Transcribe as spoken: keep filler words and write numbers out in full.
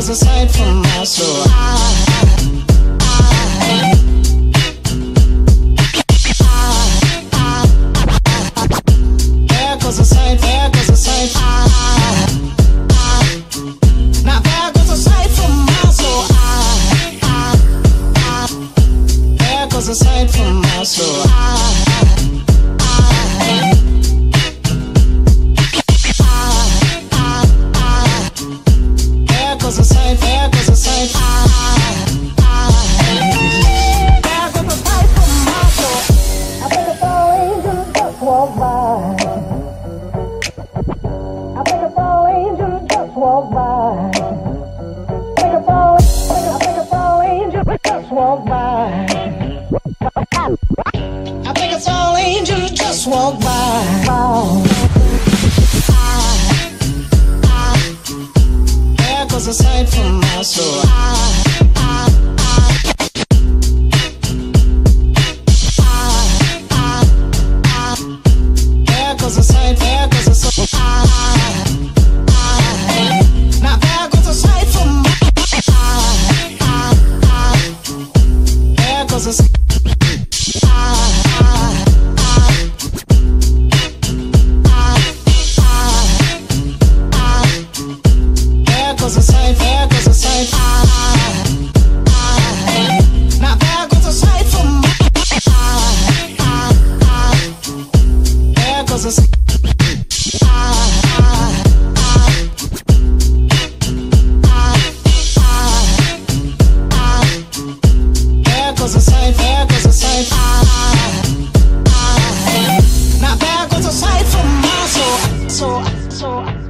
goes a sight from my soul. There goes a sight, there goes a sight. Now there goes a sight from my soul. There goes a sight from my soul. There goes a sight, there goes a sight. There goes a sight from my soul. I think it's all angels just walk by. I think it's all angels just walk by. I think it's all, I think it's all angels just walk by. I think it's all angels just walk by. There goes a sight from my soul. There goes a sight, there goes a sight. Now there goes a sight from my soul. There goes a sight. There goes a sight, there goes a sight. Now there goes a sight from my soul. There goes a sight. There goes a sight, there goes a sight. Now there goes a sight from my soul. So, so.